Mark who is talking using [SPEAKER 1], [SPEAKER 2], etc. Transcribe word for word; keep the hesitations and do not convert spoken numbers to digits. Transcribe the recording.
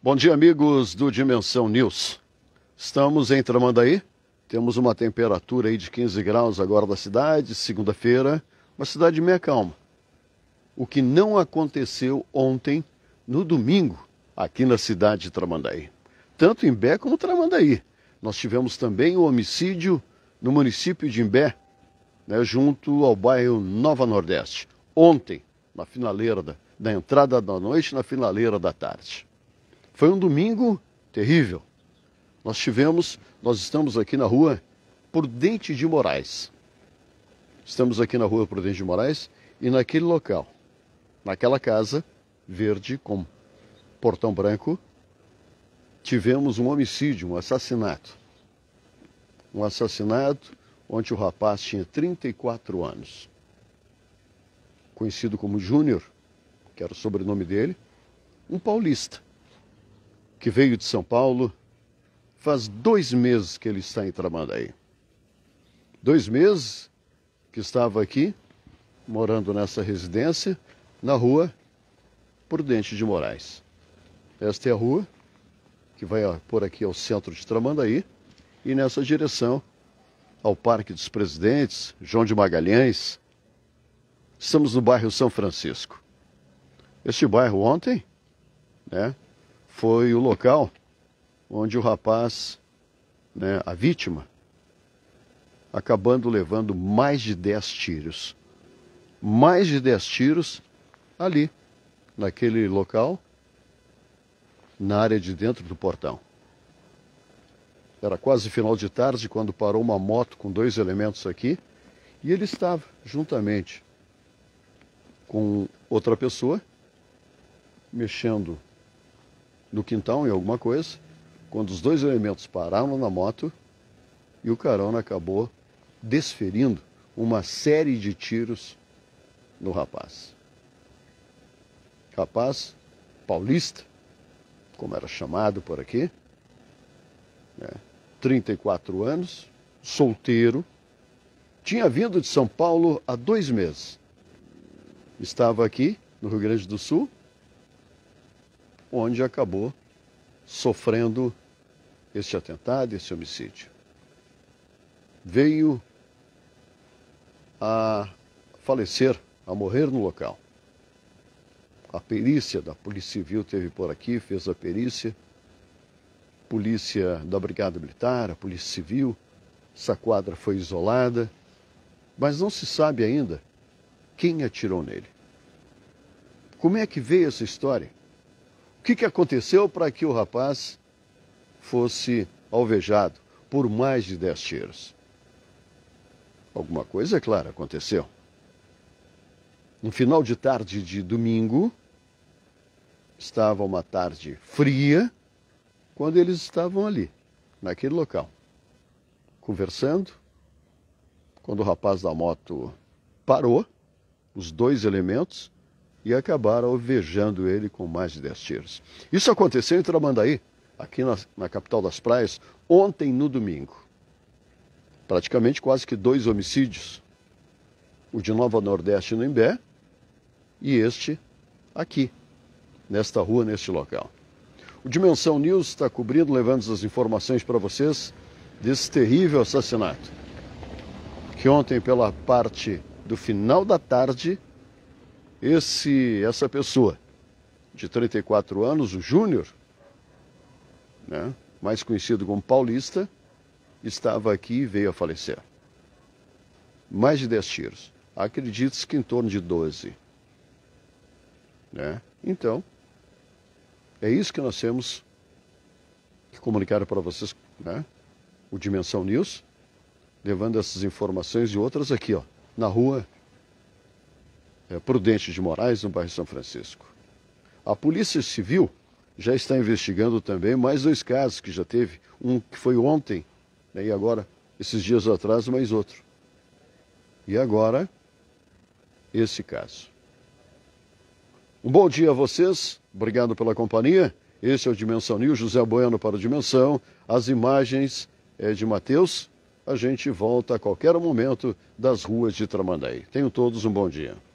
[SPEAKER 1] Bom dia, amigos do Dimensão News. Estamos em Tramandaí, temos uma temperatura aí de quinze graus agora da cidade, segunda-feira, uma cidade meia calma. O que não aconteceu ontem, no domingo, aqui na cidade de Tramandaí. Tanto Imbé como Tramandaí. Nós tivemos também o homicídio no município de Imbé, né, junto ao bairro Nova Nordeste. Ontem, na finaleira da, da entrada da noite, na finaleira da tarde. Foi um domingo terrível. Nós tivemos, nós estamos aqui na rua Prudente de Moraes. Estamos aqui na rua Prudente de Moraes e naquele local, naquela casa verde com portão branco, tivemos um homicídio, um assassinato. Um assassinato onde o rapaz tinha trinta e quatro anos. Conhecido como Júnior, que era o sobrenome dele, um paulista, que veio de São Paulo. Faz dois meses que ele está em Tramandaí. Dois meses que estava aqui, morando nessa residência, na rua Prudente de Moraes. Esta é a rua que vai por aqui ao centro de Tramandaí e nessa direção ao Parque dos Presidentes, João de Magalhães. Estamos no bairro São Francisco. Este bairro ontem, né, foi o local onde o rapaz, né, a vítima, acabando levando mais de dez tiros. Mais de dez tiros ali, naquele local, na área de dentro do portão. Era quase final de tarde quando parou uma moto com dois elementos aqui e ele estava juntamente com outra pessoa mexendo no quintal em alguma coisa, quando os dois elementos pararam na moto e o carona acabou desferindo uma série de tiros no rapaz. Rapaz paulista, como era chamado por aqui, né, trinta e quatro anos, solteiro, tinha vindo de São Paulo há dois meses. Estava aqui no Rio Grande do Sul, onde acabou sofrendo este atentado, esse homicídio. Veio a falecer, a morrer no local. A perícia da Polícia Civil esteve por aqui, fez a perícia. Polícia da Brigada Militar, a Polícia Civil, essa quadra foi isolada, mas não se sabe ainda quem atirou nele. Como é que veio essa história? O que, que aconteceu para que o rapaz fosse alvejado por mais de dez tiros? Alguma coisa, é claro, aconteceu. No final de tarde de domingo, estava uma tarde fria, quando eles estavam ali, naquele local, conversando, quando o rapaz da moto parou, os dois elementos, e acabaram alvejando ele com mais de dez tiros. Isso aconteceu em Tramandaí, aqui na, na capital das praias, ontem no domingo. Praticamente quase que dois homicídios. O de Nova Nordeste no Imbé e este aqui, nesta rua, neste local. O Dimensão News está cobrindo, levando as informações para vocês desse terrível assassinato. Que ontem, pela parte do final da tarde, esse, essa pessoa de trinta e quatro anos, o Júnior, né, mais conhecido como paulista, estava aqui e veio a falecer. Mais de dez tiros. Acredite-se que em torno de doze. Né? Então, é isso que nós temos que comunicar para vocês, né? O Dimensão News, levando essas informações e outras aqui, ó, na rua é, Prudente de Moraes, no bairro São Francisco. A Polícia Civil já está investigando também mais dois casos que já teve. Um que foi ontem, né, e agora, esses dias atrás, mais outro. E agora, esse caso. Um bom dia a vocês, obrigado pela companhia. Esse é o Dimensão News, José Bueno para o Dimensão. As imagens é de Matheus. A gente volta a qualquer momento das ruas de Tramandaí. Tenham todos um bom dia.